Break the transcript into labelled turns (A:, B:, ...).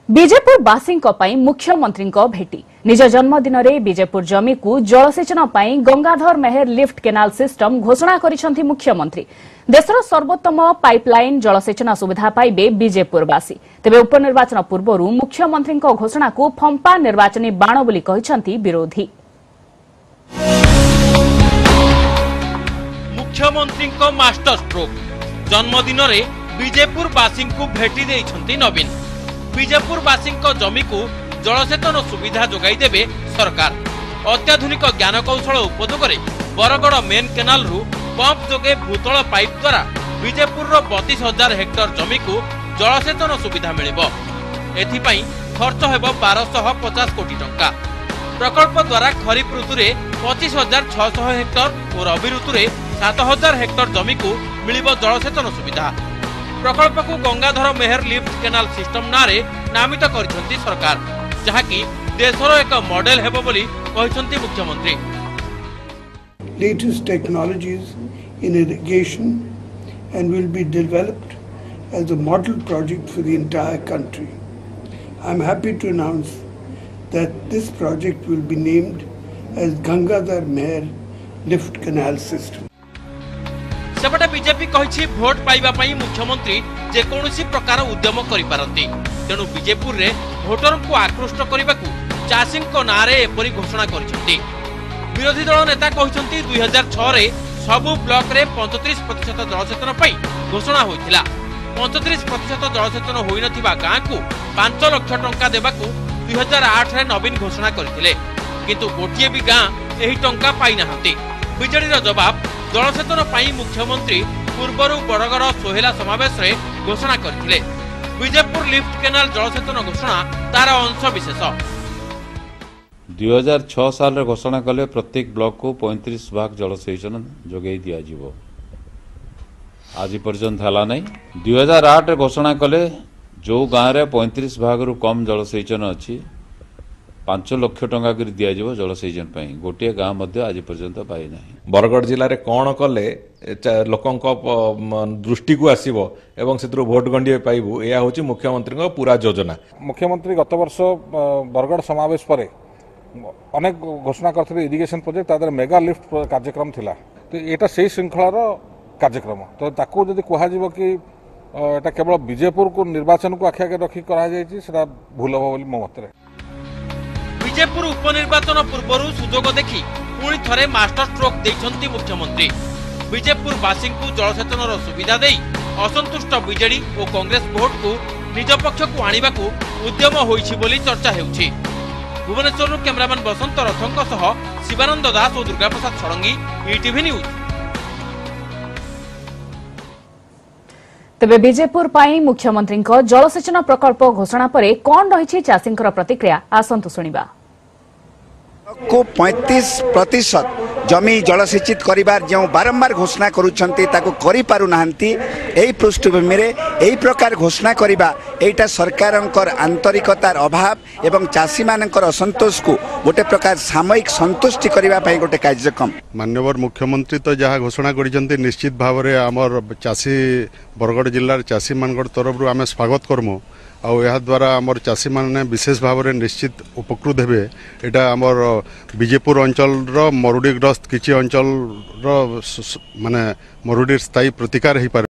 A: बीजेपुर बासींको पई मुख्यमंत्रीको भेटी निज जन्मदिन में बीजेपुर जमी को जलसेचन पई Gangadhar Meher lift canal system घोषणा करिसेंथि मुख्यमंत्री। देशर सर्वोत्तम पाइपलाइन जलसेचन सुविधा पाइबे बीजेपुरवासी। तेबे उपनिर्वाचन पूर्व मुख्यमंत्री घोषणा को फंपा निर्वाचनी बाण बोली कहिसेंथि विरोधी।
B: मुख्यमंत्री मास्टर स्ट्रोक जन्मदिन में बीजेपुरवासी को भेटी देइछंती नवीन। बीजेपुरवासी जमी को जलसेचन सुविधा जोगाई देबे सरकार। अत्याधुनिक ज्ञान कौशल उपयोग बरगड़ मेन केनाल रु पंप जोगे भूतल पाइप द्वारा बीजेपुर 32,000 हेक्टर जमी को जलसेचन सुविधा मिलिबो। एथिपाई खर्च हेबो 1250 कोटी टंका। प्रकल्प द्वारा खरीफ ऋतु रे 25,600 हेक्टर और रबी ऋतु रे 7,000 हेक्टर जमी को मिलिबो जलसेचन सुविधा। प्रकल्प को Gangadhar Meher lift canal system नारे नामित करिसेंथि सरकार, जहाकी देशर एक मॉडल हेबो बोली कहिसेंथि मुख्यमंत्री।
C: Latest technologies in irrigation and will be developed as a model project for the entire country. I am happy to announce that this project will be named as Gangadhar Meher Lift Canal System.
B: सेपटे BJP कहिछि भोट पाइबा पई मुख्यमंत्री जे कोनोसी प्रकार उद्यम करि पारंती। तेनु बीजेपुर रे भोटर को आकृष्ट करबाकू चाषी नारे एपरी घोषणा करिसेंथि। विरोधी दल नेता कहिसेंथि 2006 रे सबु ब्लॉक रे 35% जलसेचन पई घोषणा होइथिला। 35% जलसेचन होई नथिबा गां को 5 लाख टंका देबाकू 2008 रे नवीन घोषणा करथिले, किंतु गोटिए भी गां एही टंका पाई नाहंती। बिजेडीर जवाब जलसेचन पई मुख्यमंत्री पूर्वरु बरगड़ सोहेला समावेश रे घोषणा करथिले। बीजेपुर लिफ्ट केनाल जलसेचन घोषणा तार अंश विशेष।
D: 2006 साल रे घोषणा कले प्रत्येक ब्लॉक को 35 भाग जलसेचन जोगई दिया जिवो। आज पर्यंत हला नहीं। 2008 रे घोषणा कले जो गाँव रे 35 भाग रु कम जलसेचन अच्छी 5 लाख टंका कर दिया जिवो जलसेचन पई। गोटे गाँव मध्य आज पर्यंत पाई नहीं।
E: बरगड़ जिले में कौन कले लोकों दृष्टि को आसो एवं से भोट गंडे पाइबू, यह हूँ मुख्यमंत्री पूरा योजना।
F: मुख्यमंत्री गत वर्ष बरगड़ समावेश पर अनेक घोषणा करते इरिगेशन प्रोजेक्ट तादर मेगा लिफ्ट कार्यक्रम थिला। तो यहाँ से श्रृंखलार कार्यक्रम तो ताकू जदि कह कि एटा केवल बीजेपुर को निर्वाचन को आखि आगे रखी करा भूल हम बोली मो मत।
B: बीजेपुर उपनिर्वाचन पूर्व सुजोग देखि पुणी थरे मास्टर स्ट्रोक देइछंती मुख्यमंत्री। बीजेपुरवासी को जलसेचन सुविधा दे असंतुष्ट बीजेडी और कांग्रेस भोट को निज पक्ष को आनिबा को उद्यम होइछि बोली चर्चा हेउछि। भुवनेश्वर कैमरामैन बसंत रथों सह शिवानंद दास और दुर्गा प्रसाद षडंगी, ETV न्यूज।
A: तेबे बीजेपुर पई मुख्यमंत्री जलसेचन प्रकल्प घोषणा परे कोन रहिछि चाषींकर प्रतिक्रिया आसंतु सुनिबा।
G: को 35% जमी जलसेचित करिबार जो बारंबार घोषणा करूछंती ताको करि पारु नाहंती। एही पृष्ठभूमि रे एही प्रकार घोषणा करिबा एटा सरकारंकर आंतरिकतार अभाव एवं चाषी मानकर असंतोष को गोटे प्रकार सामयिक संतुष्टि करिबा पई गोटे कार्यक्रम।
H: माननीय मुख्यमंत्री तो जहाँ घोषणा करिसेंती निश्चित भाव में आमर चाषी बरगड़ जिलार चाषी मानकर तरफ आम स्वागत करमु। आ द्वारा आमर चाषी माने विशेष भाव में निश्चित उपकृत हेबे। एटा आमर बीजेपुर अंचल मरुड़ीग्रस्त किछि अंचल माने मरुड़ी स्थायी प्रतिकार हो पारे।